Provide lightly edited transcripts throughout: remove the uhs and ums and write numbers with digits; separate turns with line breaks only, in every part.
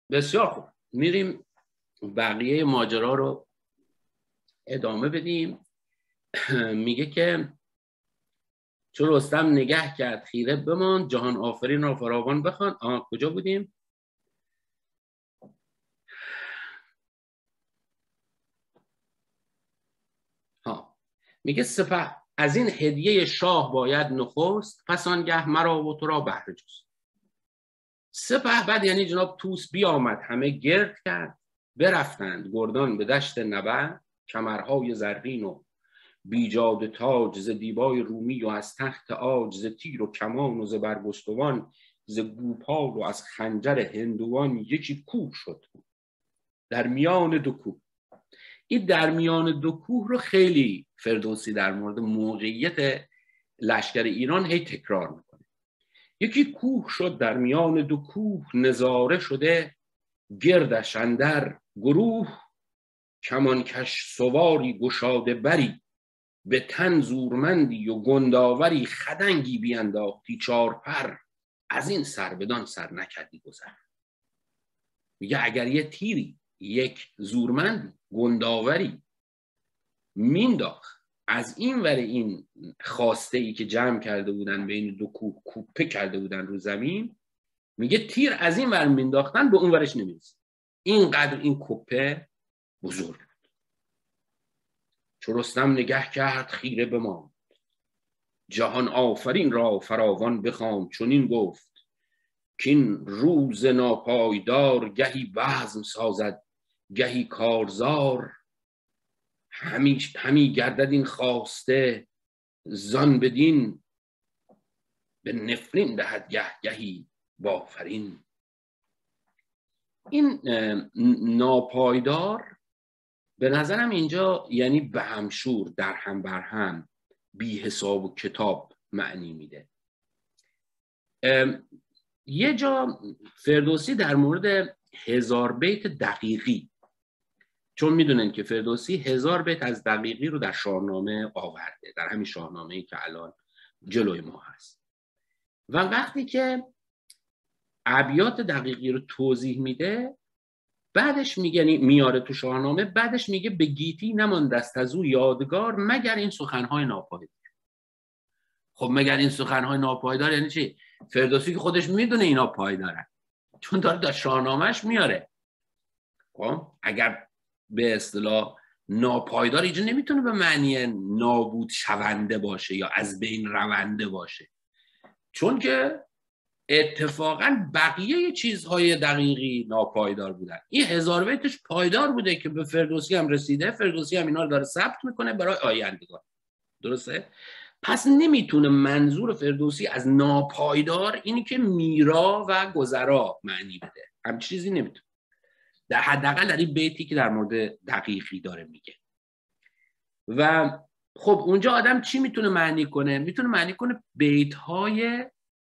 بسیار خوب، میریم بقیه ماجرا رو ادامه بدیم. میگه که چون رستم نگه کرد خیره بماند، جهان آفرین را فراوان بخواند. کجا بودیم؟ میگه سپه از این هدیه شاه باید نخست، پس آنگه مرا و تو را بهر جست. سپه بعد یعنی جناب طوس بیامد همه گرد کرد، برفتند گردان به دشت نبرد. کمرهای زرین و بیجاد تاج، ز دیبای رومی و از تخت عاج، ز تیر و کمان و ز برگستوان، ز گوپال و از خنجر هندوان. یکی کوه شد در میان دو کوه. این در میان دو کوه رو خیلی فردوسی در مورد موقعیت لشکر ایران هی تکرار میکنه. یکی کوه شد در میان دو کوه، نظاره شده گردش اندر گروه. کمانکش سواری گشاده بری، به تن زورمندی و گنداوری. خدنگی بینداختی چار پر، از این سر بدان سر نکردی گذر. میگه اگر یه تیری یک زورمند گنداوری مینداخت از این ور این خواسته ای که جمع کرده بودن بین دو کوه کوپه کرده بودن رو زمین، میگه تیر از این ور مینداختن به اون ورش نمیرسید. اینقدر این کوپه بزرگ بود. چو رستم نگه کرد خیره بماند، جهان آفرین را فراوان بخواند. چنین گفت کین روز ناپایدار، گهی بزم سازد گهی کارزار. همی گردد این خواسته، زان بدین به نفرین دهد گهی بافرین. این ناپایدار به نظرم اینجا یعنی به همشور، در هم بر هم، بی حساب و کتاب معنی میده. یه جا فردوسی در مورد 1000 بیت دقیقی، چون میدونن که فردوسی 1000 بیت از دقیقی رو در شاهنامه آورده، در همین شاهنامه‌ای که الان جلوی ما هست. و وقتی که ابیات دقیقی رو توضیح میده، بعدش میگه میاره تو شاهنامه، بعدش میگه به گیتی نماندست از او یادگار، مگر این سخنهای ناپایدار. خب مگر این سخنهای ناپایدار یعنی چی؟ فردوسی که خودش میدونه اینا پایدارن، چون داره در شاهنامهش میاره. خب اگر به اصطلاح ناپایدار اینجا نمیتونه به معنی نابود شونده باشه یا از بین رونده باشه، چون که اتفاقا بقیه چیزهای دقیقی ناپایدار بودن. این 1000 بیتش پایدار بوده که به فردوسی هم رسیده، فردوسی هم اینا رو داره ثبت میکنه برای آیندگان. درسته؟ پس نمیتونه منظور فردوسی از ناپایدار اینی که میرا و گذرا معنی بده، هم چیزی نمیتونه، در حداقل در این بیتی که در مورد دقیقی داره میگه. و خب اونجا آدم چی میتونه معنی کنه؟ میتونه معنی کنه بیتهای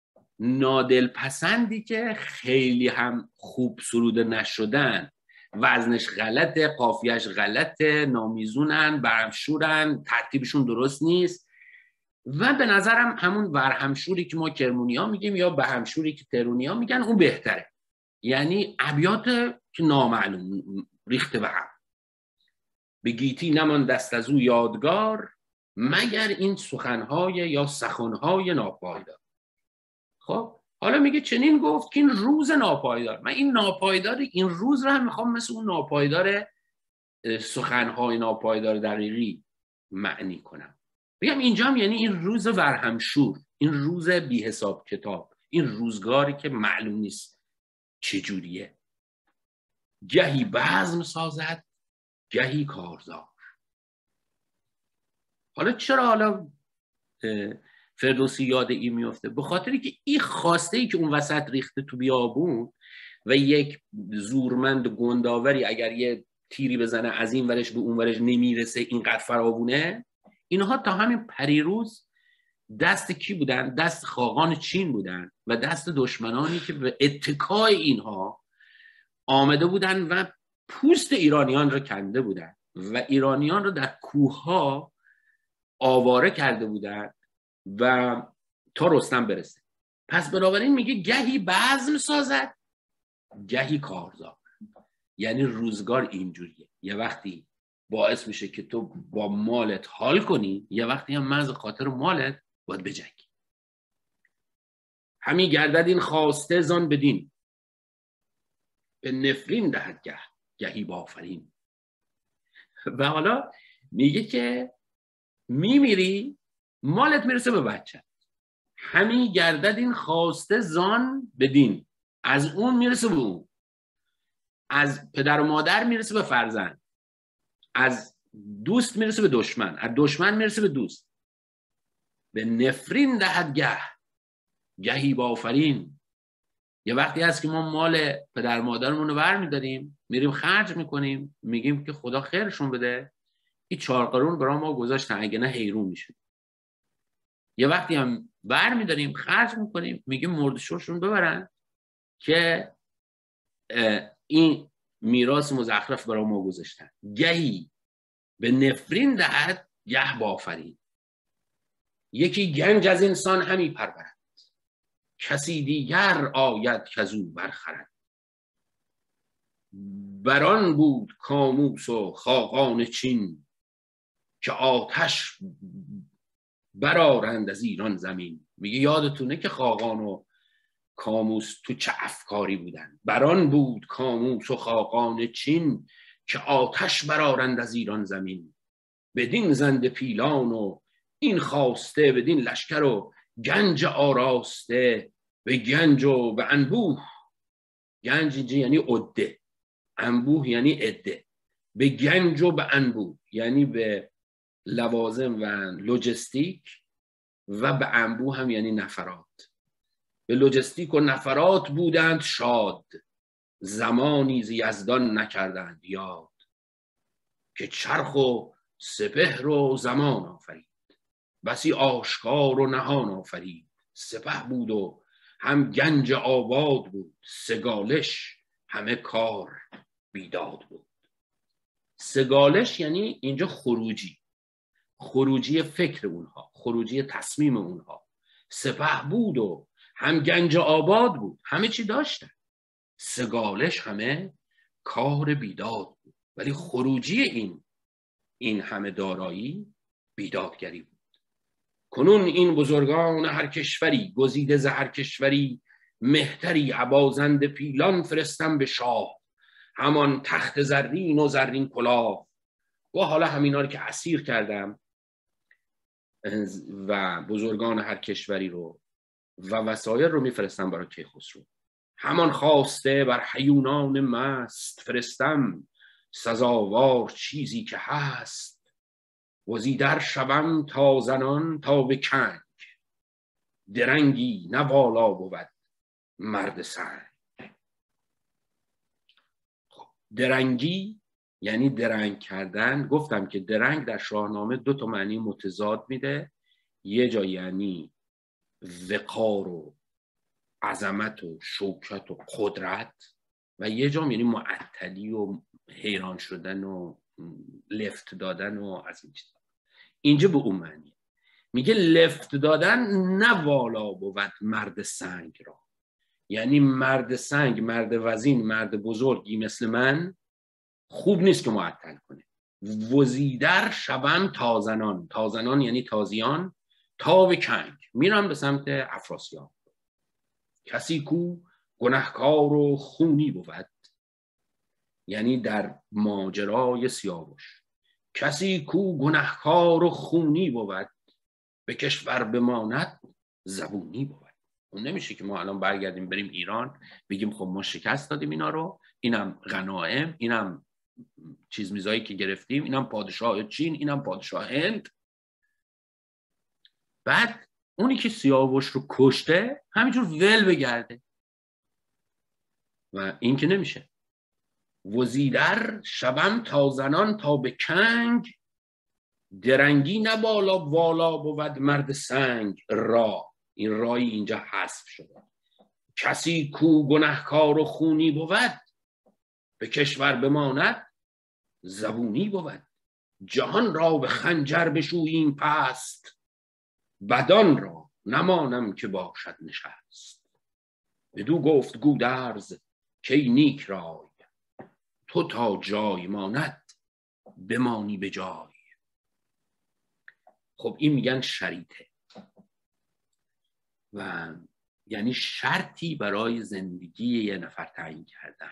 نادلپسندی که خیلی هم خوب سروده نشدن، وزنش غلطه، قافیهش غلطه، نامیزونن، برهمشورن، ترتیبشون درست نیست. و به نظرم همون ورهمشوری که ما کرمونیا میگیم یا بهمشوری که ترونیا میگن اون بهتره. یعنی ابیات که نامعلوم ریخته به هم. به گیتی نماندست از او یادگار، مگر این سخنهای یا سخنهای ناپایدار. خب حالا میگه چنین گفت که این روز ناپایدار، من این ناپایدار این روز رو هم میخوام مثل اون ناپایدار سخنهای ناپایدار دقیقی معنی کنم. بگم اینجا هم یعنی این روز ورهمشور، این روز بی حساب کتاب، این روزگاری که معلوم نیست چجوریه. گهی بزم سازد گهی کارزار. حالا چرا حالا فردوسی یاد این میفته؟ به خاطری که این خواسته ای که اون وسط ریخته تو بیابون و یک زورمند گنداوری اگر یه تیری بزنه از این ورش به اون ورش نمیرسه، اینقدر فراوونه، اینها تا همین پریروز دست کی بودن؟ دست خاقان چین بودن و دست دشمنانی که به اتکای اینها آمده بودن و پوست ایرانیان رو کنده بودن و ایرانیان رو در کوهها آواره کرده بودن و تا رستم برسه. پس بنابراین میگه گهی بزم سازد گهی کارزار. یعنی روزگار اینجوریه، یه وقتی باعث میشه که تو با مالت حال کنی، یه وقتی هم محض خاطر مالت باید بجنگی. همی گردد این خواسته زان بدین، به نفرین دهد گهی بافرین. و حالا میگه که میمیری مالت میرسه به بچه. همی گردد این خواسته زان بدین، از اون میرسه به اون، از پدر و مادر میرسه به فرزند، از دوست میرسه به دشمن، از دشمن میرسه به دوست. به نفرین دهد گهی بافرین. یه وقتی هست که ما مال پدر مادرمون رو برمیداریم میریم خرج میکنیم، میگیم که خدا خیرشون بده، این 4 قرون برای ما گذاشتن اگه نه حیرون میشه. یه وقتی هم برمیداریم خرج میکنیم میگیم مردشورشون ببرن که این میراث مزخرف برای ما گذاشتن. گهی به نفرین دهد گه بافرین. یکی گنج از انسان همی پرورد، کسی دیگر آید کزو برخرد. بران بود کاموس و خاقان چین، که آتش برآرند از ایران زمین. میگه یادتونه که خاقان و کاموس تو چه افکاری بودن. بران بود کاموس و خاقان چین، که آتش برآرند از ایران زمین. بدین زنده پیلان و این خواسته، بدین لشکر و گنج آراسته. به گنج و به انبوه، گنج یعنی عده، انبوه یعنی عده. به گنج و به انبوه یعنی به لوازم و لوجستیک، و به انبوه هم یعنی نفرات. به لوجستیک و نفرات بودند شاد، زمانی ز یزدان نکردند یاد. که چرخ و سپهر و زمان آفرید، بسی آشکار و نهان آفرید. سپه بود و هم گنج آباد بود، سگالش همه کار بیداد بود. سگالش یعنی اینجا خروجی فکر اونها، خروجی تصمیم اونها. سپه بود و هم گنج آباد بود، همه چی داشتن. سگالش همه کار بیداد بود. ولی خروجی این همه دارایی بیدادگری بود. کنون این بزرگان هر کشوری، گزیده ز هر کشوری مهتری. ابازند پیلان فرستم به شاه، همان تخت زرین و زرین کلاه. و حالا همینا رو که اسیر کردم و بزرگان هر کشوری رو و وسایر رو میفرستم برای کیخسرو. همان خواسته بر هیونان مست، فرستم سزاوار چیزی که هست. وزیدر شوم تا زنان تا به کنگ، درنگی نه والا بود مرد سنگ. درنگی یعنی درنگ کردن. گفتم که درنگ در شاهنامه 2 معنی متضاد میده. یه جا یعنی وقار و عظمت و شوکت و قدرت، و یه جا یعنی معطلی و حیران شدن و لفت دادن و از این چیزا. اینجا به اون معنی میگه لفت دادن نه والا بود مرد سنگ را. یعنی مرد سنگ، مرد وزین، مرد بزرگی مثل من خوب نیست که معطل کنه. وزیدر شوم تازنان، تازنان یعنی تازیان، تا به کنگ میرم به سمت افراسیاب. کسی کو گنهکار و خونی بود، یعنی در ماجرای سیاوش. کسی کو گنهکار و خونی بود، به کشور بماند زبونی بود. اون نمیشه که ما الان برگردیم بریم ایران بگیم خب ما شکست دادیم اینا رو، اینم غنایم، اینم چیز میزایی که گرفتیم، اینم پادشاه چین، اینم پادشاه هند. بعد اونی که سیاوش رو کشته همینجور ول بگرده، و این که نمیشه. وزیدر شوم تا زنان تا به کنگ، درنگی نه بالا والا بود مرد سنگ را. این رای اینجا حذف شده. کسی کو گنهکار و خونی بود، به کشور بماند زبونی بود. جهان را به خنجر بشوییم پست، بدان را نمانم که باشد نشست. بدو گفت گودرز کی نیک رای، تو تا جای ماند بمانی به جای. خب این میگن شریطه و یعنی شرطی برای زندگی یه نفر تعیین کردن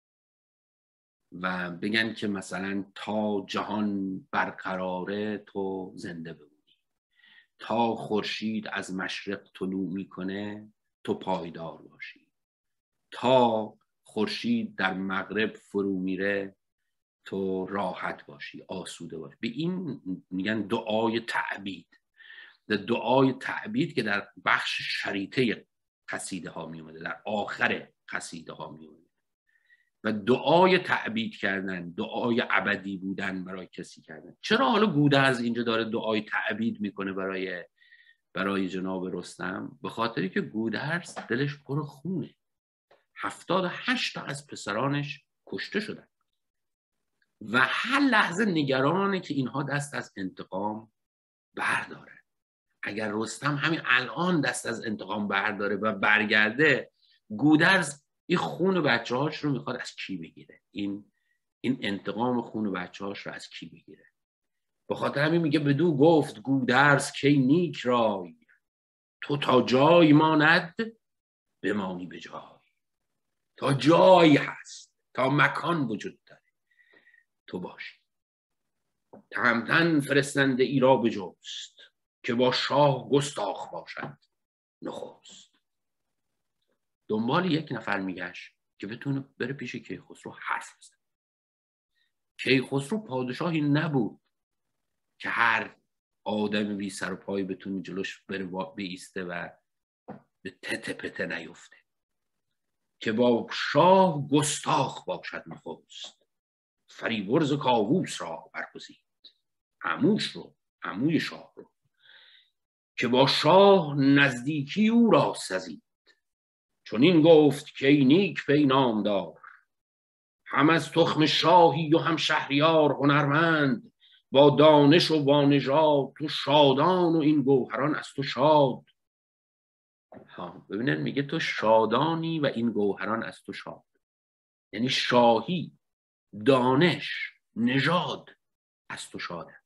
و بگن که مثلا تا جهان برقراره تو زنده بمونی، تا خورشید از مشرق طلوع میکنه تو پایدار باشی، تا خورشید در مغرب فرو میره تو راحت باشی، آسوده باشی. به این میگن دعای تعبید. دعای تعبید که در بخش شریطه قصیده ها می اومده، در آخر قصیده ها می اومده و دعای تعبید کردن، دعای ابدی بودن برای کسی کردن. چرا حالا گودرز اینجا داره دعای تعبید میکنه برای جناب رستم؟ به خاطری که گودرز دلش پر خونه. 78 تا از پسرانش کشته شدن و هر لحظه نگرانه که اینها دست از انتقام برداره. اگر رستم همین الان دست از انتقام برداره و برگرده، گودرز این خون بچه هاش رو میخواد از کی بگیره؟ این انتقام خون بچه هاش رو از کی بگیره؟ به خاطر همین میگه بدو گفت گودرز کی نیک رای، تو تا جای ماند بمانی به جای. تا جایی هست، تا مکان وجود داره تو باشی. تهمتن فرستنده ای را بجست، که با شاه گستاخ باشد نخست. دنبال یک نفر میگشت که بتونه بره پیش کیخسرو حرف بزنه. کیخسرو پادشاهی نبود که هر آدم بی سر و پای بتونه جلوش بره بیسته و به تته پته نیفته. که با شاه گستاخ باشد نخست، فریبرز کاووس را برگزید، عموی شاه رو. که با شاه نزدیکی او را سزید، چون این گفت که ای نیک پی نامدار، هم از تخم شاهی و هم شهریار هنرمند، با دانش و با نژاد تو شادان و این گوهران از تو شاد. ببینید میگه تو شادانی و این گوهران از تو شاد، یعنی شاهی، دانش، نژاد از تو شاده.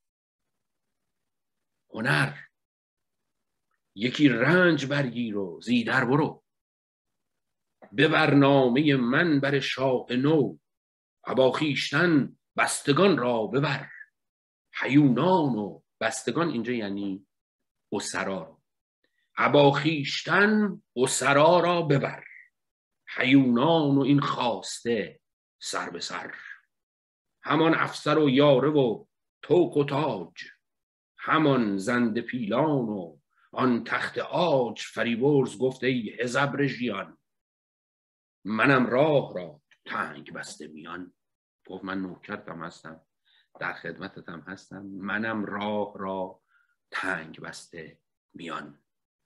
هنر، یکی رنج برگیر و زیدر برو، به برنامه من بر شاه نو، ابا خویشتن بستگان را ببر، هیونان و بستگان اینجا یعنی اسرا را، ابا خویشتن اسرا را ببر، هیونان و این خواسته سر به سر، همان افسر و یاره و طوق و تاج، همان زنده پیلان و آن تخت عاج. فریبرز گفت ای هژبر ژیان، منم راه را تنگ بسته میان. گفت من نوکرتم هستم، در خدمتتم هستم، منم راه را تنگ بسته میان.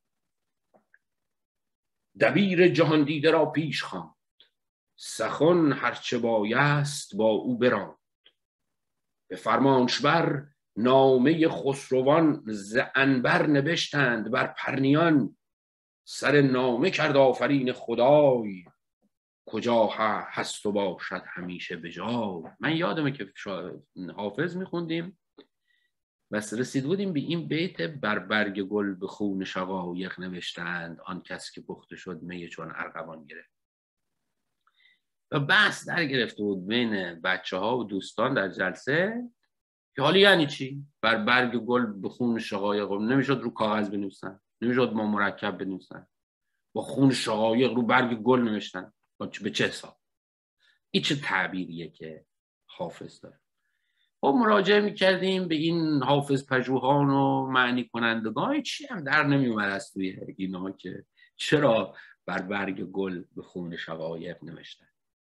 دبیر جهان دیده را پیش خواند، سخن هرچه بایست با او براند. به فرمانشبر نامه خسروان ز عنبر نبشتند بر پرنیان. سر نامه کرد آفرین خدای، کجا هست و باشد همیشه به جای. من یادمه که حافظ میخوندیم بس رسید بودیم به این بیت بر برگ گل به خون شقایق نوشتند، آن کس که پخته شد می چون ارغوان گرفت. و بحث در گرفته بود بین بچه ها و دوستان در جلسه که حالا یعنی چی؟ بر برگ گل به خون شقایق نمیشد رو کاغذ بنویسن، نمیشد با مرکب بنویسن، با خون شقایق رو برگ گل نوشتن، به چه حساب؟ این چه تعبیریه که حافظ داره؟ خب مراجعه میکردیم به این حافظ پژوهان و معنی کنندگان، چی هم در نمیومد از توی اینا که چرا بر برگ گل به خون شقایق نوشتن.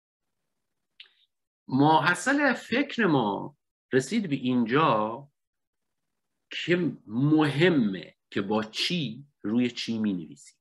ماحصل فکر ما رسید به اینجا که مهمه که با چی روی چی می نویسیم.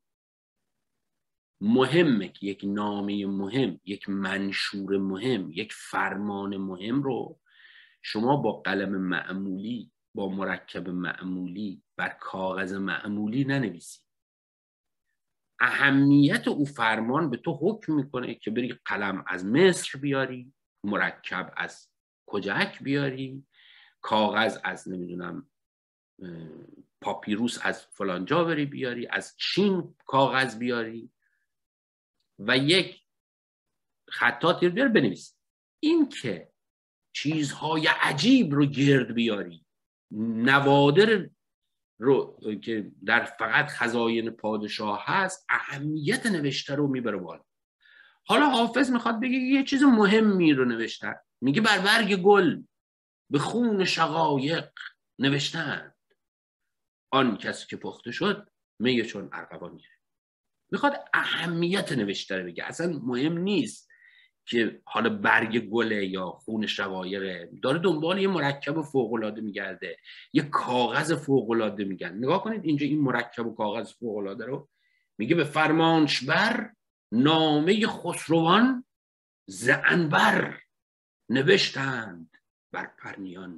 مهمه که یک نامه مهم، یک منشور مهم، یک فرمان مهم رو شما با قلم معمولی، با مرکب معمولی، بر کاغذ معمولی ننویسید. اهمیت او فرمان به تو حکم میکنه که بری قلم از مصر بیاری، مرکب از کجک بیاری، کاغذ از نمیدونم پاپیروس از فلان جا بری بیاری، از چین کاغذ بیاری و یک خطاطی رو بیاری بنویسی. این که چیزهای عجیب رو گرد بیاری، نوادر رو که در فقط خزاین پادشاه هست، اهمیت نوشته رو میبره بالا. حالا حافظ میخواد بگه یه چیز مهمی رو نوشتن، میگه بر برگ گل به خون شقایق نوشتند، آن کسی که پخته شد می چون ارغوان گرفت. میخواد اهمیت نوشته رو بگه. اصلا مهم نیست که حالا برگ گله یا خون شقایقه، داره دنبال یه مرکب فوق‌العاده میگرده، یه کاغذ فوق‌العاده میگن. نگاه کنید اینجا این مرکب و کاغذ فوق‌العاده رو میگه به فرمانشبر نامه خسروان ز عنبر نوشتند بر پرنیان.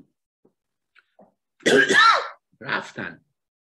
رفتن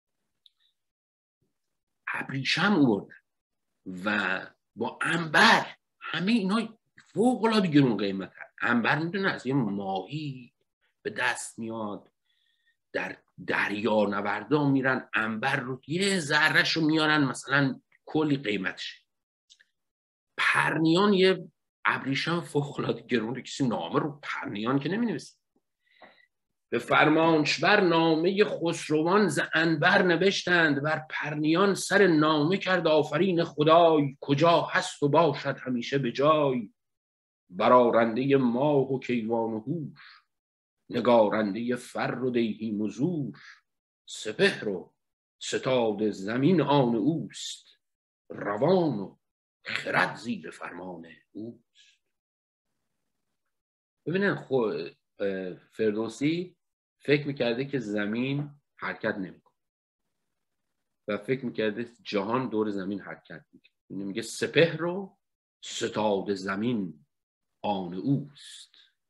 ابریشم آوردن و با عنبر، همه اینا فوق‌العاده گرون قیمت هست. عنبر میدونه از یه ماهی به دست میاد، در دریا نوردا میرن عنبر رو یه ذرهش رو میارن مثلا کلی قیمتشه. پرنیان یه ابریشم فوق‌العاده گرونه، کسی نامه رو پرنیان که نمینویسه. به فرمانشبر نامه خسروان ز عنبر نوشتند، بر پرنیان سر نامه کرد آفرین خدای، کجا هست و باشد همیشه به جای، برارنده ماه و کیوان و هوش، نگارنده فر و دیهیم و زور، سپهر و ستاد زمین آن اوست، روان و خرد زیر فرمان اوست. ببینن فردوسی فکر میکرده که زمین حرکت نمیکنه و فکر میکرده جهان دور زمین حرکت میکنه. میگه سپهر و ستاد زمین آن اوست،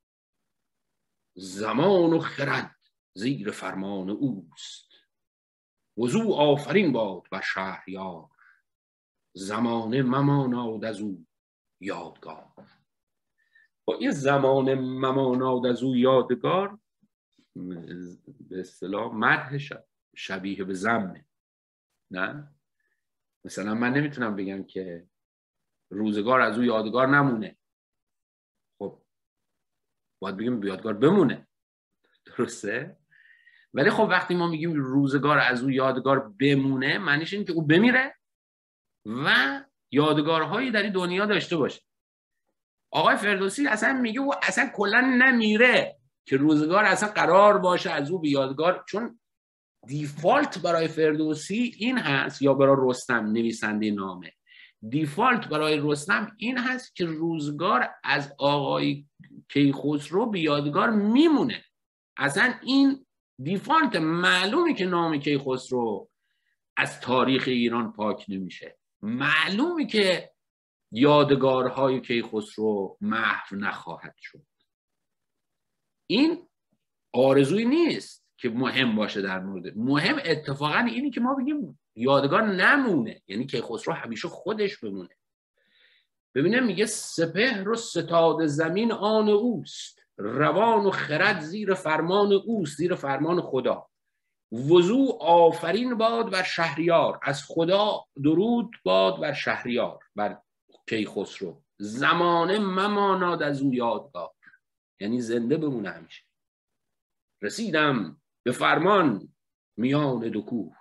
زمان و خرد زیر فرمان اوست، وضو آفرین باد بر شهریار، زمانه مماناد از او یادگار. با این زمانه مماناد از او یادگار به اصطلاح مدح شبیه به ذمه. نه مثلا من نمیتونم بگم که روزگار از او یادگار نمونه، خب باید بگیم یادگار بمونه، درسته؟ ولی خب وقتی ما میگیم روزگار از او یادگار بمونه، معنیش این که او بمیره و یادگارهایی در این دنیا داشته باشه. آقای فردوسی اصلا میگه او اصلا کلا نمیره که روزگار اصلا قرار باشه از او به یادگار، چون دیفالت برای فردوسی این هست، یا برای رستم نویسنده نامه، دیفالت برای رستم این هست که روزگار از آقای کیخسرو به یادگار میمونه. اصلا این دیفالت، معلومه که نام کیخسرو از تاریخ ایران پاک نمیشه، معلومه که یادگارهای کیخسرو محو نخواهد شد. این آرزویی نیست که مهم باشه در مورد، مهم اتفاقا اینی که ما بگیم یادگار نمونه، یعنی کیخسرو همیشه خودش بمونه. ببینه میگه سپهر و ستاد زمین آن اوست، روان و خرد زیر فرمان اوست، زیر فرمان خدا. وضو آفرین باد بر شهریار، از خدا درود باد بر شهریار، بر کیخسرو. زمانه مماناد از او یادگار، یعنی زنده بمونه همیشه. رسیدم به فرمان میان دو کوه،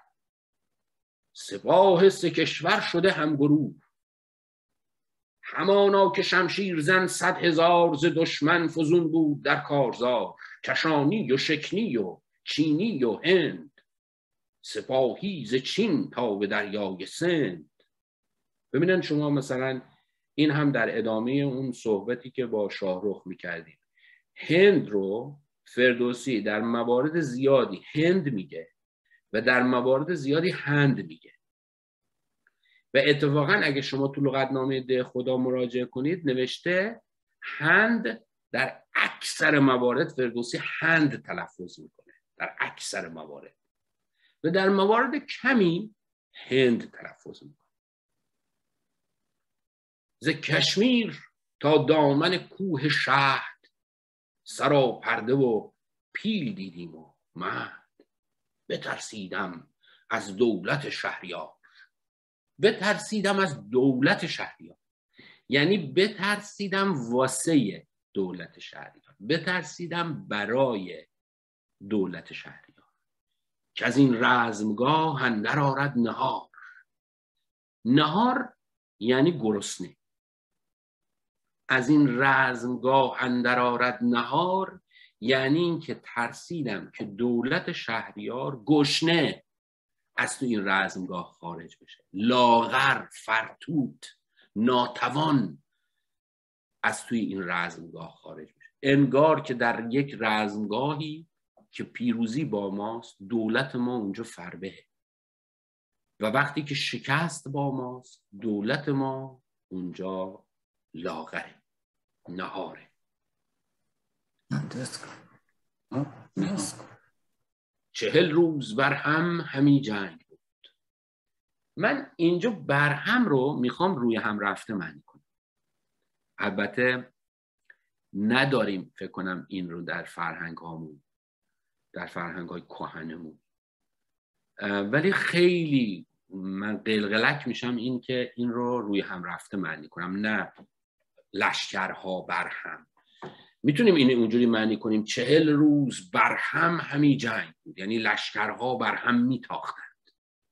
سپاه سه کشور شده هم گروه. همانا که شمشیر زن 100,000 ز دشمن فزون بود در کارزار. کشانی و شکنی و چینی و هند، سپاهی ز چین تا به دریای سند. ببینن شما مثلا این هم در ادامه اون صحبتی که با شاهرخ میکردیم، هند رو فردوسی در موارد زیادی هند میگه و در موارد زیادی هند میگه. و اتفاقا اگه شما تو لغتنامه ده خدا مراجعه کنید نوشته هند، در اکثر موارد فردوسی هند تلفظ میکنه، در اکثر موارد، و در موارد کمی هند تلفظ میکنه. ز کشمیر تا دامن کوه شهد، سراپرده و پیل دیدیم و مهد. بترسیدم از دولت شهریار. بترسیدم از دولت شهریار یعنی بترسیدم واسه دولت شهریار، بترسیدم برای دولت شهریار. که از این رزمگاه اندر آرد نهار. نهار یعنی گرسنه. از این رزمگاه اندر آرد نهار یعنی این که ترسیدم که دولت شهریار گشنه از تو این رزمگاه خارج بشه، لاغر، فرتوت، ناتوان از توی این رزمگاه خارج بشه. انگار که در یک رزمگاهی که پیروزی با ماست، دولت ما اونجا فربهه و وقتی که شکست با ماست، دولت ما اونجا لاغره، نهاره.
درست.
40 روز بر هم همی جنگ بود. من اینجا بر هم رو میخوام روی هم رفته معنی کنم. البته نداریم فکر کنم این رو در فرهنگ هامون، در فرهنگ های کهنمون، ولی خیلی من قلقلک میشم این که این رو روی هم رفته معنی کنم، نه لشکرها بر هم. میتونیم این اونجوری معنی کنیم 40 روز بر هم همی جنگ بود، یعنی لشکرها بر هم میتاختند.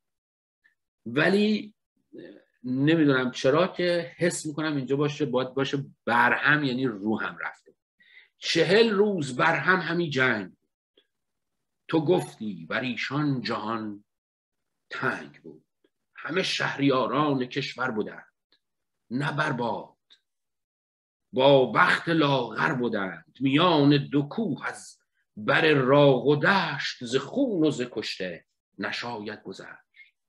ولی نمیدونم چرا که حس میکنم اینجا باید باشه بر هم، یعنی رو هم رفته. 40 روز بر هم همی جنگ بود. تو گفتی بر ایشان جهان تنگ بود. همه شهریاران کشور بودند نه بر باد. با بخت لاغر بودند میان دو کوه. از بر راغ و دشت ز خون و ز کشته نشاید گذشت.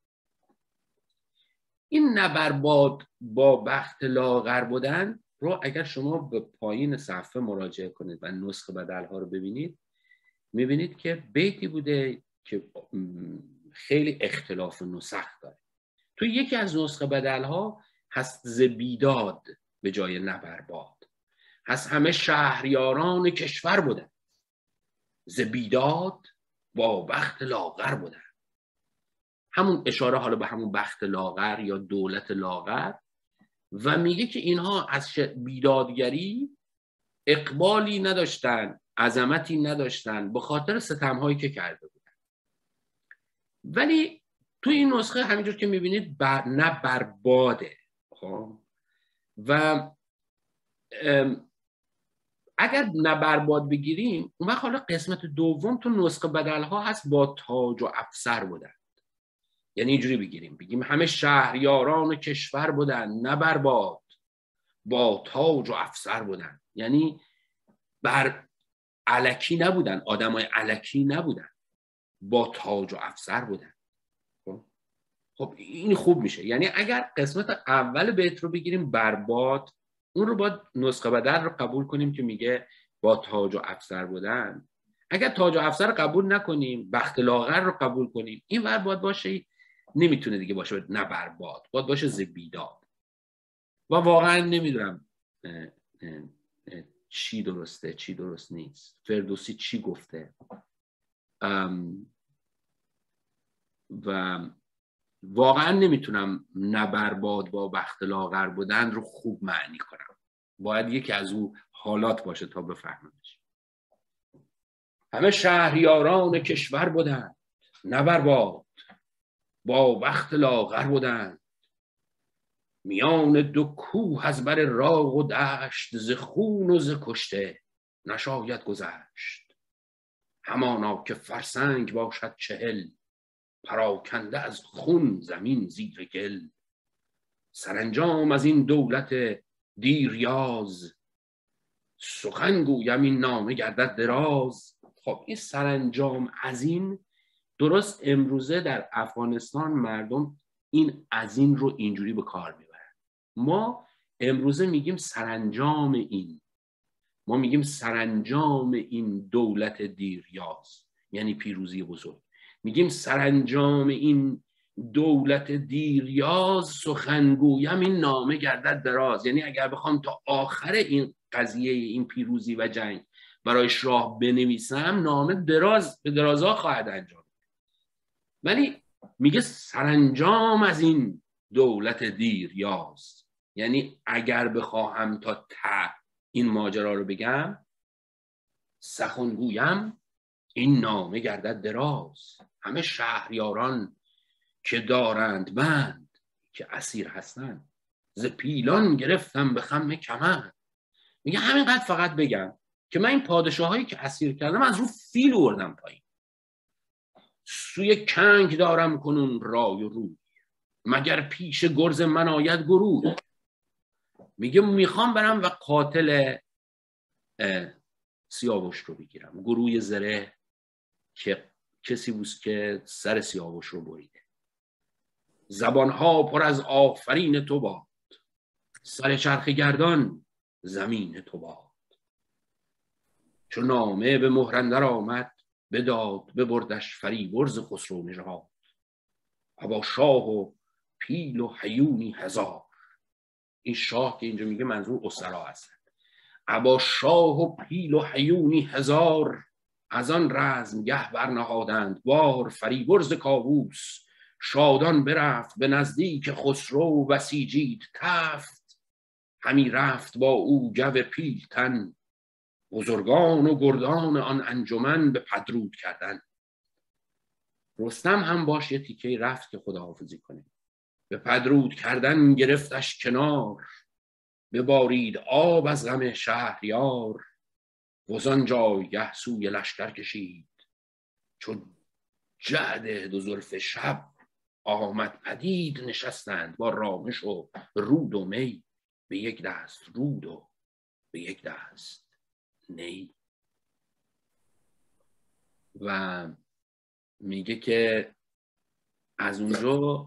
این نبرباد با بخت لاغر بودن رو اگر شما به پایین صفحه مراجعه کنید و نسخه بدلها رو ببینید، میبینید که بیتی بوده که خیلی اختلاف نسخ داره. تو یکی از نسخه بدلها هست ز بیداد به جای نبرباد، هست همه شهریاران کشور بودن ز بیداد با بخت لاغر بودن. همون اشاره حالا به همون بخت لاغر یا دولت لاغر، و میگه که اینها از بیدادگری اقبالی نداشتن، عظمتی نداشتن به خاطر ستمهایی که کرده بودن. ولی تو این نسخه همینجور که میبینید نه برباده. و اگر نبرباد بگیریم اون وقت حالا قسمت دوم تو نسخه بدلها هست با تاج و افسر بودن. یعنی اینجوری بگیم همه شهریاران کشور بودن نبرباد با تاج و افسر بودن، یعنی بر الکی نبودن، آدمای الکی نبودن، با تاج و افسر بودن. خب این خوب میشه. یعنی اگر قسمت اول بیت رو بگیریم برباد، اون رو باید نسخه بدل رو قبول کنیم که میگه با تاج و افسر بودن. اگر تاج و افسر رو قبول نکنیم، بخت لاغر رو قبول کنیم، این ور باید باشه، نمیتونه دیگه باشه نبرباد، باید باشه ز بیداد. و واقعا نمیدونم چی درسته چی درست نیست، فردوسی چی گفته، و واقعا نمیتونم نبرباد با بخت لاغر بودن رو خوب معنی کنم. باید یکی از اون حالات باشه تا بفهممش. همه شهریاران کشور بودند نبرباد با بخت لاغر بودند میان دو کوه. از بر راغ و دشت ز خون و ز کشته نشاید گذشت. همانا که فرسنگ باشد 40 پراکنده از خون زمین زیر گل. سرانجام از این دولت دیریاز سخن گویم این نامه گردد دراز. خب این سرانجام از این، درست امروزه در افغانستان مردم این از این رو اینجوری به کار میبرن. ما امروزه میگیم سرانجام این، ما میگیم سرانجام این دولت دیریاز یعنی پیروزی بزرگ. میگیم سرانجام این دولت دیریاز سخنگویم این نامه گردد دراز. یعنی اگر بخوام تا آخر این قضیه این پیروزی و جنگ برایش راه بنویسم، نامه به درازا خواهد انجام. ولی میگه سرانجام از این دولت دیریاز، یعنی اگر بخواهم تا این ماجرا رو بگم، سخنگویم این نامه گردد دراز. همه شهریاران که دارند بند، که اسیر هستند، ز پیلان گرفتم به خم کمند. میگه همینقدر فقط بگم که من این پادشاهایی که اسیر کردم از رو فیل آوردم پایین، سوی کنگ دارم کنون رای و روی، مگر پیش گرز من آید گروه. میگه میخوام برم و قاتل سیاوش رو بگیرم، گروه زره که کسی بود که سر سیاوش رو بریده. زبانها پر از آفرین تو باد، سر چرخ گردان زمین تو باد. چون نامه به مهر اندر آمد، بداد ببردش فریبرز خسرو نژاد. ابا شاه و پیل و هیونی هزار. این شاه که اینجا میگه منظور اسرا هستن. ابا شاه و پیل و هیونی هزار، از آن رزمگه برنهادند بار. فریبرز کاووس شادان برفت، به نزدیک خسرو بسیجید تفت. همی رفت با او جو پیلتن، بزرگان و گردان آن انجمن به پدرود کردن. رستم هم باش یه تیکه رفت که خداحافظی کنه. به پدرود کردن گرفتش کنار، ببارید آب از غم شهریار. وزان جایگه سوی لشکر کشید، چون جعد دو زلف شب آمد پدید. نشستند با رامش و رود و می، به یک دست رود و به یک دست نی. و میگه که از اونجا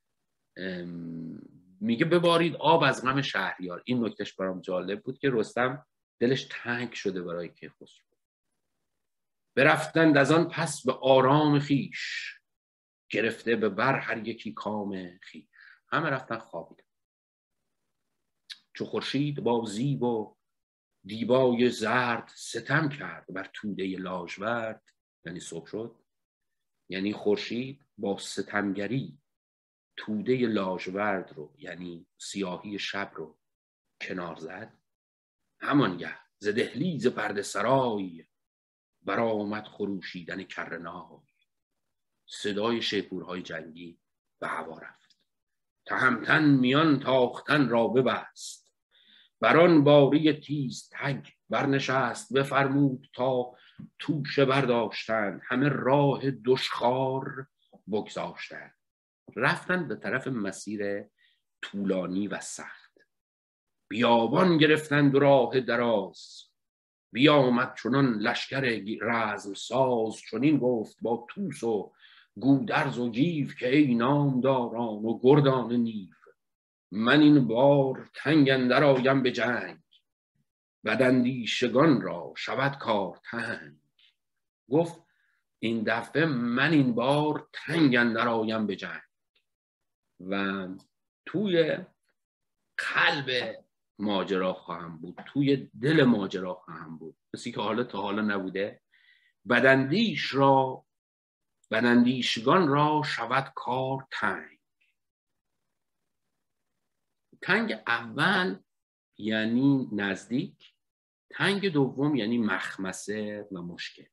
میگه ببارید آب از غم شهریار. این نکتهش برام جالب بود که رستم دلش تنگ شده برای کیخسرو. برفتند از آن پس به آرام خیش، گرفته به بر هر یکی کام خیش. همه رفتن خوابیدن. چو خورشید با زیب و دیبای زرد ستم کرد بر توده لاژورد. یعنی صبح شد، یعنی خورشید با ستمگری توده لاژورد رو، یعنی سیاهی شب رو کنار زد. همانگه ز دهلیز پرده سرای، برآمد خروشیدن کرنای. صدای شیپورهای جنگی به هوا رفت. تهمتن میان تاختن را ببست، بران باره تیز تگ برنشست. بفرمود تا توشه برداشتند، همه راه دشخوار بگذاشتند. رفتن به طرف مسیر طولانی و سخت. بیابان گرفتند و راه دراز، بیامد چنان لشکر رزم ساز. چنین گفت با توس و گودرز و گیو، که ای نامداران و گردان نیو. من این بار تنگ اندر آیم به جنگ، بداندیشگان را شود کار تنگ. گفت این دفعه من این بار تنگ اندر آیم به جنگ. و توی قلب ماجرا خواهم بود، توی دل ماجرا خواهم بود، کسی که حالا تا حالا نبوده. بداندیشگان را شود کار تنگ. تنگ اول یعنی نزدیک، تنگ دوم یعنی مخمسه و مشکل.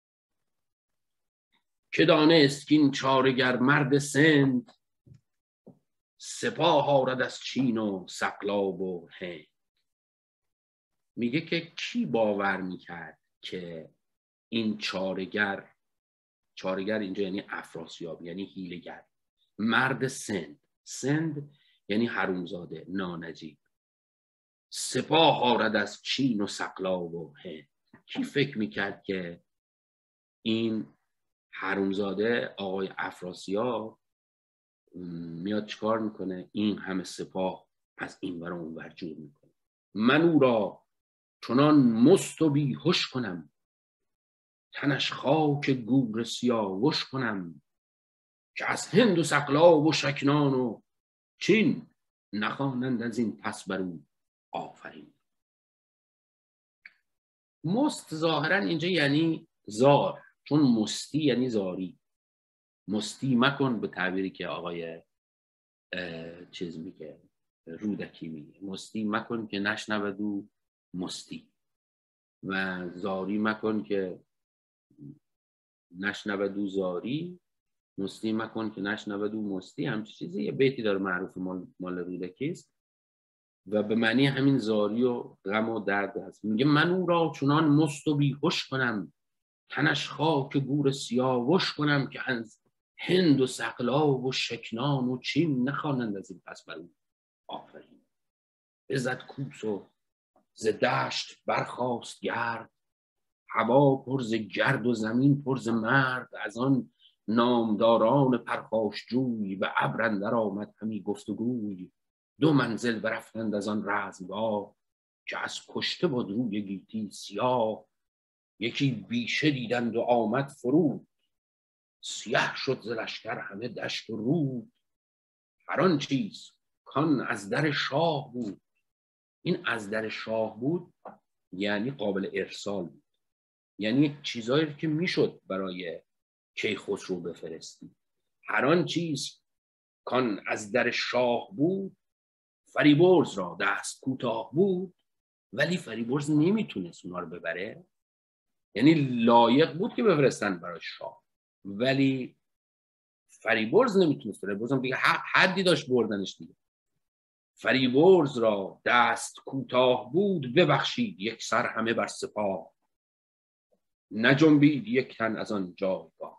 که دانست کین چارگر مرد سند، سپاه آرد از چین و سقلاب و هند. میگه که کی باور میکرد که این چارگر اینجا یعنی افراسیاب، یعنی هیله‌گر، مرد سند یعنی حرومزاده، نانجیب، سپاه آرد از چین و سقلاب و هند. کی فکر میکرد که این حرومزاده آقای افراسیاب میاد چیکار میکنه؟ این همه سپاه از این ور اون ور جور میکنه. من او را چنان مست و بیهوش کنم، تنش خاک گور سیاوش کنم. که از هند و سقلاب و شکنان و چین نخوانند از این پس بر او آفرین. مست ظاهرا اینجا یعنی زار، چون مستی یعنی زاری. مستی مکن به تعبیری که آقای چیز میگه، رودکی میگه، مستی مکن که نشنود او مستی، و زاری مکن که نشنود او زاری، مستی مکن که نشنود او مستی. همچین چیزی، یه بیتی داره معروف مال رودکی است و به معنی همین زاری و غم و درد هست. میگه من او را چنان مست و بیهوش کنم، تنش خاک گور سیاوش کنم، که از هند و سقلاب و شکنان و چین نخوانند از این پس بر او آفرین. بزد کوس و ز دشت برخاست گرد، هوا پر ز گرد و زمین پر ز مرد. از آن نامداران پرخاشجوی به ابر اندر آمد همی گفتگوی. 2 منزل برفتند از آن رزمگاه، که از کشته بود روی گیتی سیاه. یکی بیشه دیدند و آمد فرود، سیه شد ز لشکر همه دشت و رود. هر آن چیز کان از در شاه بود. این از در شاه بود یعنی قابل ارسال بود، یعنی چیزایی که میشد برای کیخسرو بفرستی. هر آن چیز کان از در شاه بود، فریبرز را دست کوتاه بود. ولی فریبرز نمیتونست اونا رو ببره، یعنی لایق بود که بفرستن برای شاه، ولی فریبرز نمیتونست. فریبرز هم دیگه حدی داشت بردنش دیگه. فریبرز را دست کوتاه بود، ببخشید یک سر همه بر سپاه. نجنبید یک تن از آن جایگاه.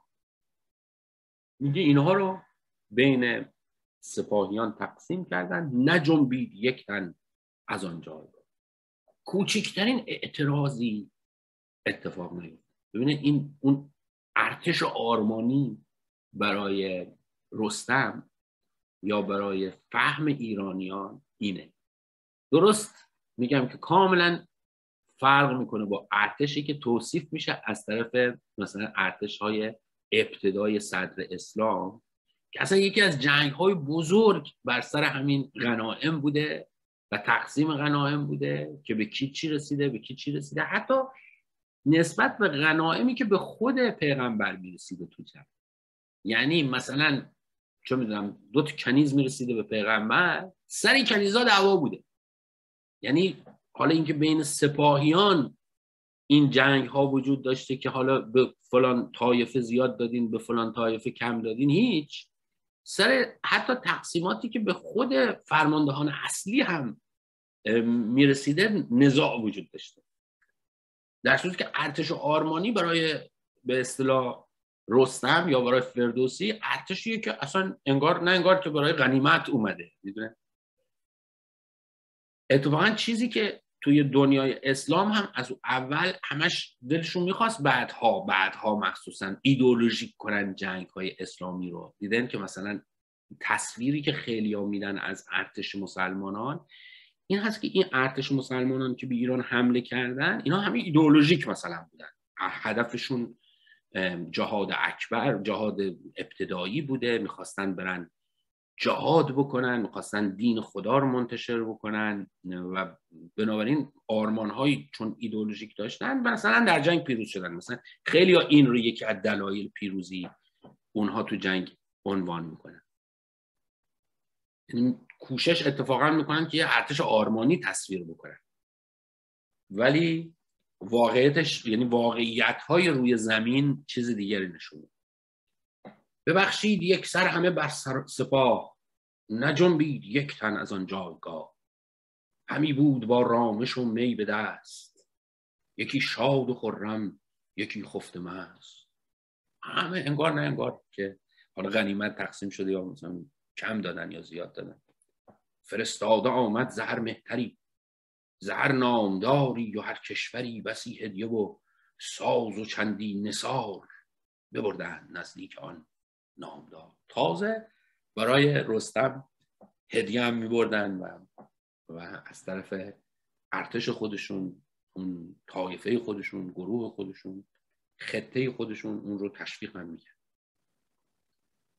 میگه اینها رو بین سپاهیان تقسیم کردن، نجنبید یک تن از آن جایگاه. کوچکترین اعتراضی اتفاق نیفتاد. ببینید این اون ارتش آرمانی برای رستم یا برای فهم ایرانیان اینه. درست میگم که کاملا فرق میکنه با ارتشی که توصیف میشه از طرف مثلا ارتش‌های ابتدای صدر اسلام، که اصلا یکی از جنگ‌های بزرگ بر سر همین غنایم بوده و تقسیم غنایم بوده که به کی چی رسیده، به کی چی رسیده، حتی نسبت به غنایمی که به خود پیغمبر میرسیده تو جنگ. یعنی مثلا چه میدونم 2 تا کنیز میرسیده به پیغمبر، سر کنیزا دعوا بوده. یعنی حالا اینکه بین سپاهیان این جنگ ها وجود داشته که حالا به فلان طایفه زیاد دادین به فلان طایفه کم دادین، هیچ. سر حتی تقسیماتی که به خود فرماندهان اصلی هم میرسیده نزاع وجود داشته. در صورتی که ارتش آرمانی برای به اصطلاح رستم یا برای فردوسی ارتشیه که اصلا انگار نه انگار که برای غنیمت اومده. میدونه اتفاقا چیزی که توی دنیای اسلام هم از اول همش دلشون میخواست بعدها مخصوصا ایدئولوژیک کنن جنگ های اسلامی رو. دیدن که مثلا تصویری که خیلی‌ها میدن از ارتش مسلمانان این هست که این ارتش مسلمانان که به ایران حمله کردن اینا همه ایدئولوژیک مثلا بودن، هدفشون جهاد اکبر، جهاد ابتدایی بوده، میخواستن برن جهاد بکنن، میخواستن دین خدا رو منتشر بکنن و بنابراین آرمان‌هایی چون ایدئولوژیک داشتن و مثلا در جنگ پیروز شدن. مثلا خیلی ها این رو یکی از دلایل پیروزی اونها تو جنگ عنوان میکنن. یعنی کوشش اتفاقا میکنن که یه ارتش آرمانی تصویر بکنن، ولی واقعیتش یعنی واقعیت‌های روی زمین چیز دیگری نشون میده. ببخشید یک سر همه بر سپاه، نجنبید یک تن از آن جایگاه. همی بود با رامش و می به دست، یکی شاد و خرم یکی خفته مست. همه انگار نه انگار که حالا غنیمت تقسیم شده یا مثلا کم دادن یا زیاد دادن. فرستاده آمد زهر مهتری، زهر نامداری و هر کشوری، بسی هدیه و ساز و چندی نثار، ببردن نزدیک آن نامدار. تازه برای رستم هدیه هم میبردن و از طرف ارتش خودشون، اون طایفه خودشون، گروه خودشون، خطه خودشون اون رو تشویق هم میکرد.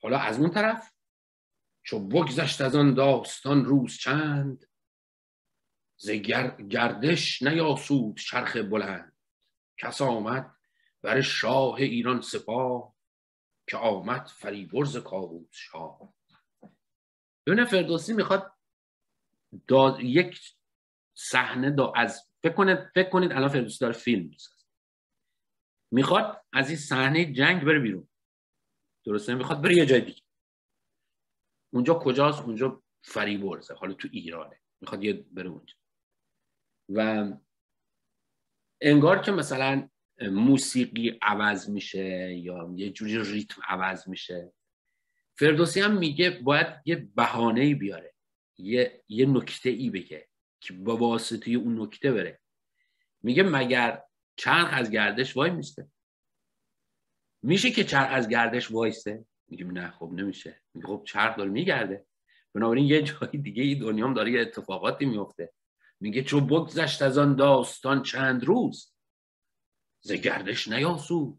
حالا از اون طرف چو بگذشت از آن داستان روز چند، ز گردش نیاسود چرخ بلند. کس آمد بر شاه ایران سپاه، که آمد فریبرز کاووس شاه. ببین فردوسی میخواد یک صحنه از فکر کنید الان فردوسی داره فیلم میسازه، میخواد از این صحنه جنگ بره بیرون، درسته؟ میخواد بره یه جای دیگه. اونجا کجاست؟ اونجا فریبرزه، حالا تو ایرانه، میخواد یه بره اونجا. و انگار که مثلا موسیقی عوض میشه یا یه جوری ریتم عوض میشه. فردوسی هم میگه باید یه بهانه‌ای بیاره، یه نکته‌ای بگه که با واسطه اون نکته بره. میگه مگر چرخ از گردش وای میسته؟ میشه که چرخ از گردش وایسته؟ میگه نه خب نمیشه. میگه خب چرخ داره میگرده، بنابراین یه جایی دیگه ای دنیا هم داره یه اتفاقاتی میفته. میگه چو بگذشت از آن داستان چند روز، ز گردش نیاسود.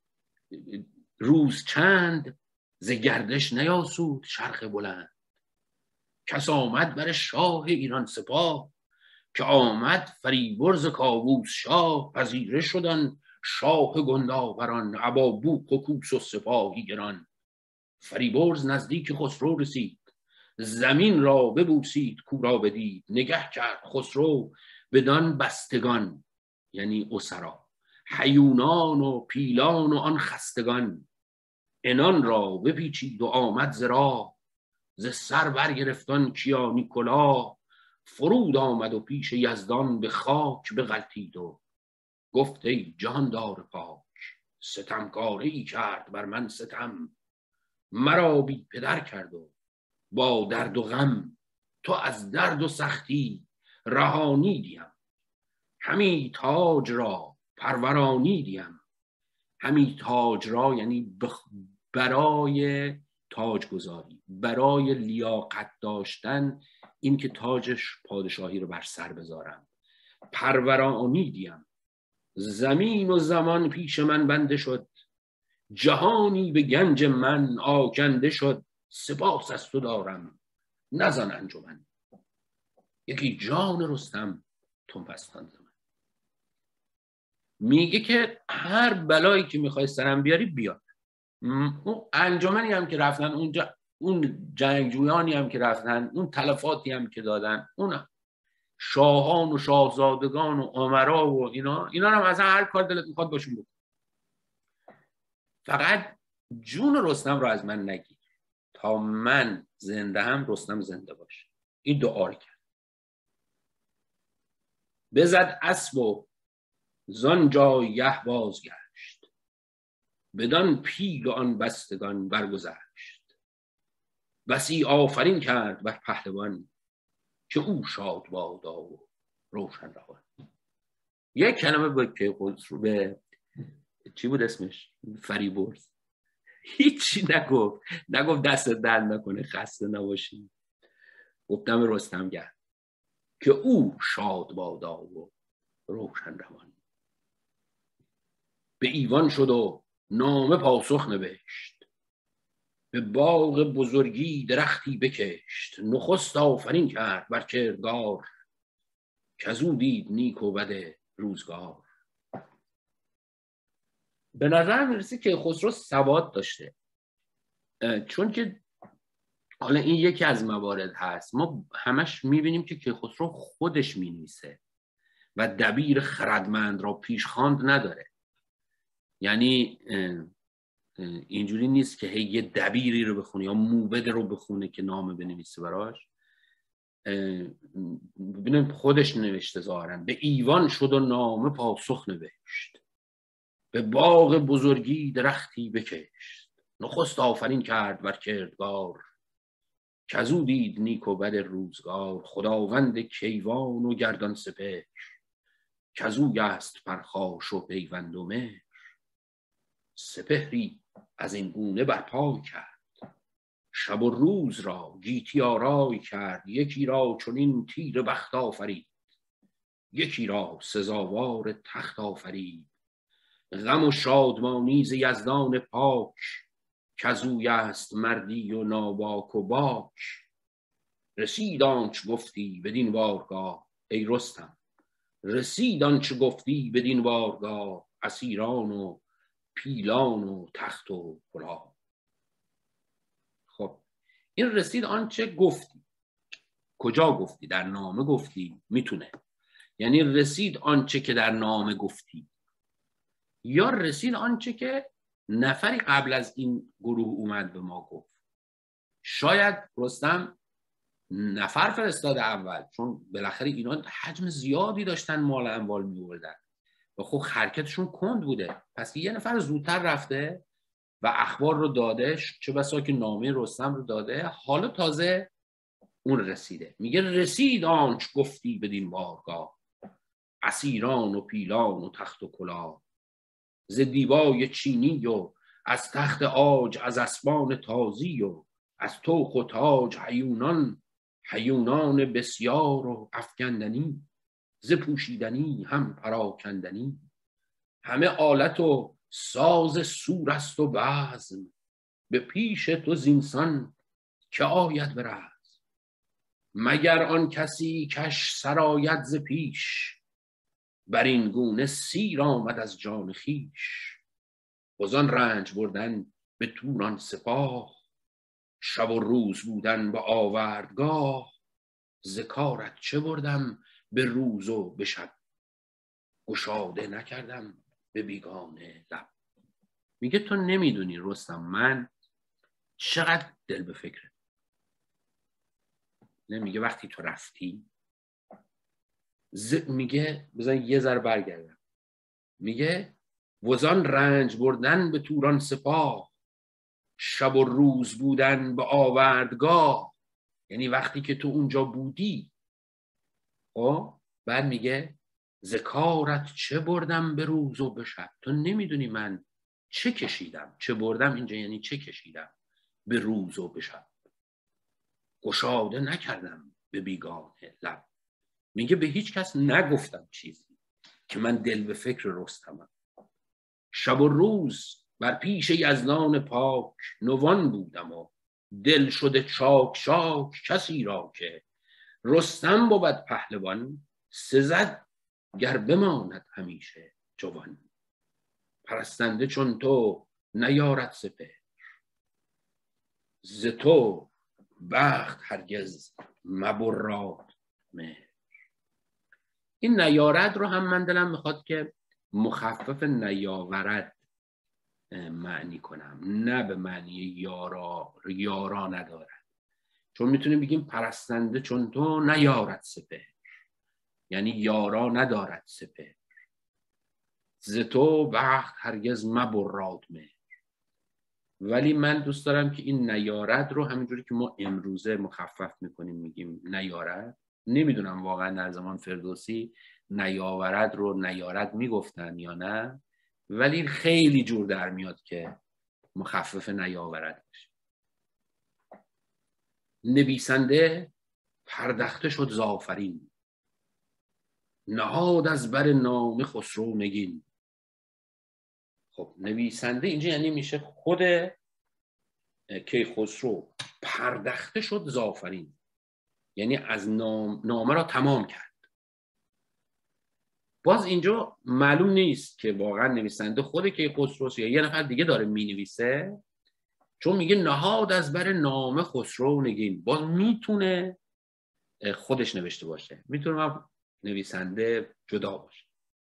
روز چند ز گردش نیاسود چرخ بلند. کس آمد بر شاه ایران سپاه، که آمد فریبرز کاووس شاه. پذیره شدن شاه گنداوران، ابا بوق و کوس و سپاهی گران. فریبرز نزدیک خسرو رسید، زمین را ببوسید کو را بدید. نگه کرد خسرو بدان بستگان، یعنی اسرا، هیونان و پیلان و آن خستگان. انان را بپیچید و آمد ز راه، ز سر برگرفتان کیانی کلاه. فرود آمد و پیش یزدان به خاک بغلتید و گفت ای جهاندار پاک. ستمکاری کرد بر من ستم، مرا بی پدر کرد و با درد و غم. تو از درد و سختی رهانیدیم، همی تاج را پرورانیدیم. همی تاج را یعنی برای تاج گذاری، برای لیاقت داشتن، این که تاجش پادشاهی رو بر سر بذارم. پرورانیدیم، زمین و زمان پیش من بنده شد. جهانی به گنج من آکنده شد. سپاس از تو دارم نزن انجمن، یکی جان رستم تن پستان زمن. میگه که هر بلایی که میخوای سرم بیاری بیار. اون انجمنی هم که رفتن اونجا، اون جنگجویانی هم که رفتن، اون تلفاتی هم که دادن، اون شاهان و شاهزادگان و امرا و اینا هم از هر کار دلت میخواد باشون بکن، فقط جون رستم رو از من نگیر. تا من زنده هم رستم زنده باشه. این دعا رو کرد. بزد اسب و زان جای یه بازگشت، بدان پیل و آن بستگان برگذشت. بسی آفرین کرد بر پهلوان، که او شاد بادا و روشن روان. یک کلمه به چی بود اسمش؟ فریبرز هیچی نگفت دست درد نکنه، خسته نباشی. گفتم رستم گرد که او شاد بادا و روشن روان. به ایوان شد و نامه پاسخ نوشت، به باغ بزرگی درختی بکشت. نخست آفرین کرد بر کردگار، کزو دید نیک و بد روزگار. به نظر میرسه که خسرو سواد داشته، چون که حالا این یکی از موارد هست. ما همش میبینیم که خسرو خودش مینویسه و دبیر خردمند را پیش خواند نداره. یعنی اینجوری نیست که هی یه دبیری رو بخونه یا موبد رو بخونه که نامه بنویسه براش. ببینیم خودش نوشته ظاهرن. به ایوان شد و نامه پاسخ نوشت، به باغ بزرگی درختی بکشت. نخست آفرین کرد بر کردگار، کزو دید نیک و بد روزگار. خداوند کیوان و گردان سپهر، کزو است پرخاش و پیوند و مهر. سپهری از این گونه برپای کرد، شب و روز را گیتی آرای کرد. یکی را چنین تیر بخت آفرید، یکی را سزاوار تخت آفرید. غم و شادمانی ز یزدان پاک، کزوی است مردی و ناباک و باک. رسید آنچ گفتی بدین بارگاه ای رستم. رسید آنچ گفتی بدین بارگاه. اسیران و پیلان و تخت و کلاه. خب این رسید آنچه گفتی. کجا گفتی؟ در نامه گفتی؟ میتونه یعنی رسید آنچه که در نامه گفتی، یا رسید آنچه که نفری قبل از این گروه اومد به ما گفت. شاید رستم نفر فرستاده اول، چون بالاخره اینا حجم زیادی داشتن مال اموال میوردن و خب حرکتشون کند بوده، پس یه نفر زودتر رفته و اخبار رو دادش، چه بسا که نامه رستم رو داده، حالا تازه اون رسیده. میگه رسید آنچ گفتی بدین بارگاه. اسیران و پیلان و تخت و کلاه. ز دیبای چینی و از تخت عاج، از اسبان تازی و از طوق و تاج. هیونان بسیار و افگندنی. ز پوشیدنی هم پراکندنی. همه آلت و ساز سور است و بزم. به پیش تو زینسان که آید به رزم. مگر آن کسی کش سرآید ز پیش. بر این گونه سیر آمد از جان خویش. وزان رنج بردن به توران سپاه. شب و روز بودن به آوردگاه. ز کارت چه بردم به روز و به شب. گشاده نکردم به بیگانه لب. میگه تو نمیدونی رستم من چقدر دل به فکرت. میگه وقتی تو رفتی، میگه بزن یه ذره برگردم، میگه وزان رنج بردن به توران سپاه. شب و روز بودن به آوردگاه. یعنی وقتی که تو اونجا بودی. بعد میگه ز کارت چه بردم به روز و به شب. تو نمیدونی من چه کشیدم. چه بردم اینجا یعنی چه کشیدم به روز و به شب. گشاده نکردم به بیگانه لب. میگه به هیچ کس نگفتم چیزی که من دل به فکر رستمم. شب و روز بر پیش یزدان پاک. نوان بودم و دل شده چاک چاک. کسی را که رستم بود پهلوان. سزد گر بماند همیشه جوان. پرستنده چون تو نیارد سپهر. ز تو بخت هرگز مبراد مهر. این نیارد رو هم من دلم میخواد که مخفف نیاورد معنی کنم، نه به معنی یارا ندارد. چون میتونیم بگیم پرستنده چون تو نیارد سپهر، یعنی یارا ندارد سپهر. ز تو بخت هرگز مبراد مهر. ولی من دوست دارم که این نیارد رو همینجوری که ما امروزه مخفف میکنیم میگیم نیارد. نمیدونم واقعا در زمان فردوسی نیاورد رو نیارد میگفتن یا نه، ولی خیلی جور در میاد که مخفف نیاورد باشه. نویسنده پردخته شد ز آفرین. نهاد از بر نام خسرو نگین. خب نویسنده اینجا یعنی میشه خود کیخسرو پردخته شد ز آفرین، یعنی از نامه را تمام کرد. باز اینجا معلوم نیست که واقعا نویسنده خود کیخسرو یا یه نفر دیگه داره مینویسه، چون میگه نهاد از بر نام خسرو نگین. باز میتونه خودش نوشته باشه، میتونه نویسنده جدا باشه.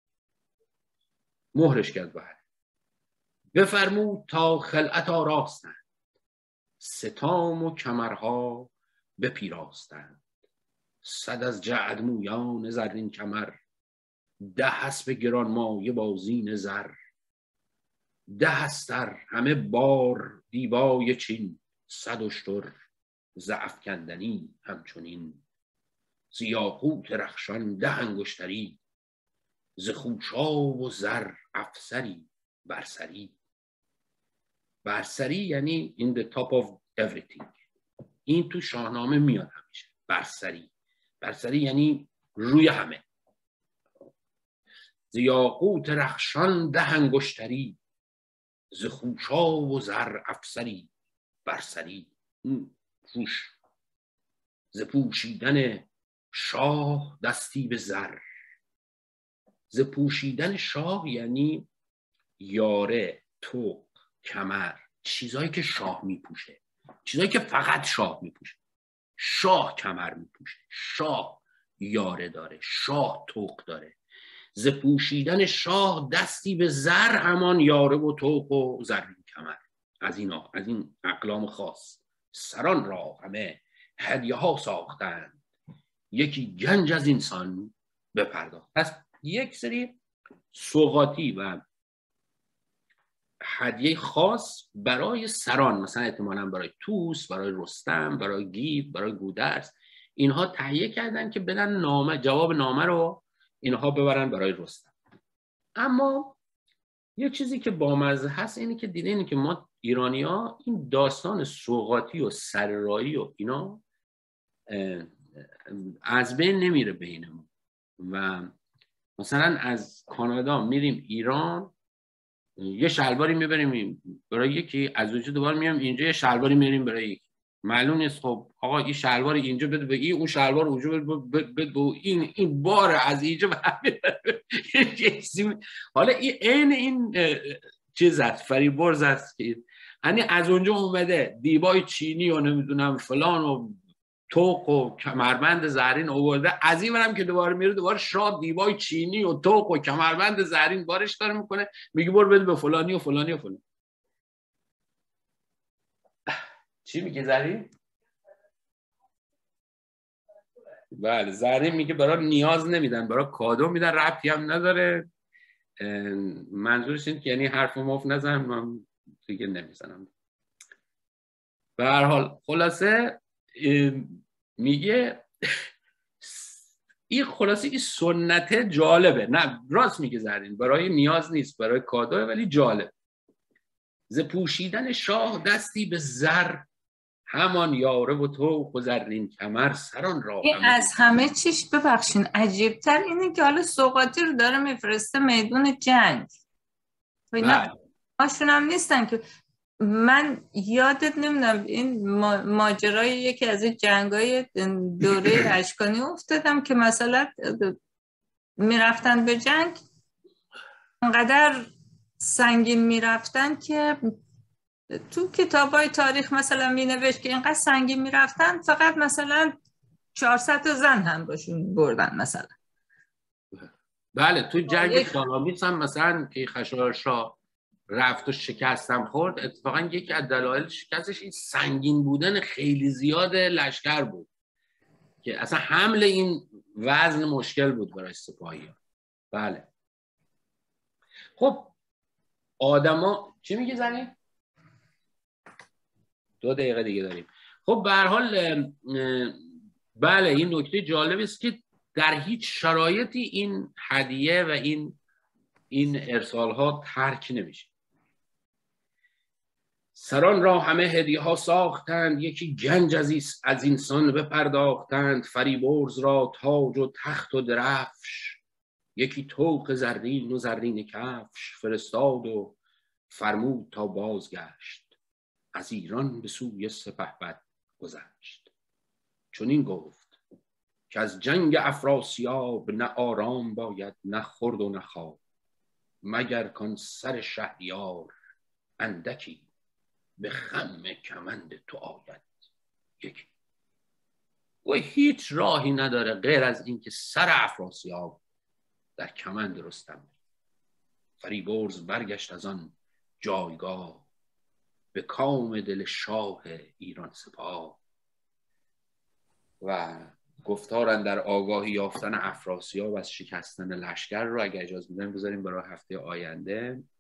مهرش کرد بر بفرمود تا خلعت آراستند. ستام و کمرها بپیراستند. صد از جعد مویان زرین کمر. 10 اسب گرانمایه با زین زر. 10 استر همه بار دیبای چین. 100 اشتر ز افگندنی همچنین. ز یاقوت رخشان 10 انگشتری. ز خوشاب و زر افسری برسری. برسری یعنی in the top of everything. این تو شاهنامه میاد همیشه. برسری. برسری یعنی روی همه. ز یاقوت رخشان 10 انگشتری. ز خوشا و زر افسری برسری روش، ز پوشیدن شاه دستی به زر. ز پوشیدن شاه یعنی یاره، طوق، کمر، چیزایی که شاه میپوشه، چیزایی که فقط شاه میپوشه. شاه کمر میپوشه، شاه یاره داره، شاه طوق داره. ز پوشیدن شاه دستی به زر، همان یاره و طوق و زرین کمر. از این اقلام خاص سران را همه هدیه ها ساختند، یکی گنج از اینسان بپرداخت. پس یک سری سوغاتی و هدیه خاص برای سران، مثلا احتمالاً برای طوس، برای رستم، برای گیو، برای گودرز، اینها تهیه کردن که بدن نامه، جواب نامه رو اینها ببرن برای رستم. اما یه چیزی که بامزه هست اینه که دیدین که ما ایرانی‌ها این داستان سوغاتی و سرایی و اینا از بین نمیره بینمون. و مثلا از کانادا میریم ایران، یه شلواری میبریم برای یکی، از اونجا دوباره میام اینجا یه شلواری میریم برای یکی. معلوم نیست خب آقا این شلوار اینجا بده به این، اون شلوار اونجا بده این بار از اینجا حالا این عین این چیز است، فریبرز است که یعنی از اونجا اومده دیبای چینی و نمیدونم فلان و طوق و کمربند زرین آورده، از این ورم که دوباره میره دوباره شاه دیبای چینی و طوق و کمربند زرین بارش داره میکنه، میگه برو بده به فلانی و فلانی و فلانی. چی میگه زرین؟ بله زرین میگه برای نیاز نمیدن، برای کادو میدن، ربطی هم نداره. منظورش این که یعنی حرف مفت نزن، من دیگه نمیزنم. به هر حال خلاصه میگه این خلاصه این سنت جالبه. نه راست میگه زرین، برای نیاز نیست، برای کادوه، ولی جالب. ز پوشیدن شاه دستی به زر، همان یاره و طوق و زرین کمر. سران را
این از همه چیش ببخشین عجیبتر اینه که حالا سوغاتی رو داره میفرسته میدون جنگ و اینا هاشون هم نیستن که من یادت نمیدونم این ماجرای یکی از این جنگای دوره اشکانی افتادم که مثلا میرفتن به جنگ انقدر سنگین میرفتن که تو کتابای تاریخ مثلا مینوشت که اینقدر سنگین میرفتن فقط مثلا 400 زن هم باشون بردن مثلا.
بله تو جنگ سالامیس هم مثلا که خشایارشا رفت و شکستم خورد، اتفاقا یکی از دلایل شکستش این سنگین بودن خیلی زیاد لشکر بود که اصلا حمل این وزن مشکل بود برای سپاهیان. بله خب آدما چی میگه زنی؟ 2 دقیقه دیگه داریم. خب به هر حال بله این نکته جالبی است که در هیچ شرایطی این هدیه و این ارسال ها ترک نمیشه. سران را همه هدیه ها ساختند، یکی گنج از اینسان بپرداختند. فریبرز را تاج و تخت و درفش، یکی طوق زرین و زرین کفش. فرستاد و فرمود تا بازگشت، از ایران به سوی سپهبد گذشت. چون این گفت که از جنگ افراسیاب، نه آرام باید نه خورد و نه خواب. مگر کان سر شهریار اندکی، به خم کمند تو آید یکی. و هیچ راهی نداره غیر از اینکه سر افراسیاب در کمند رستم. فریبرز برگشت از آن جایگاه، به کام دل شاه ایران سپاه. و گفتارن در آگاهی یافتن افراسیاب از شکستن لشکر رو اگه اجازه میدن بذاریم برای هفته آینده.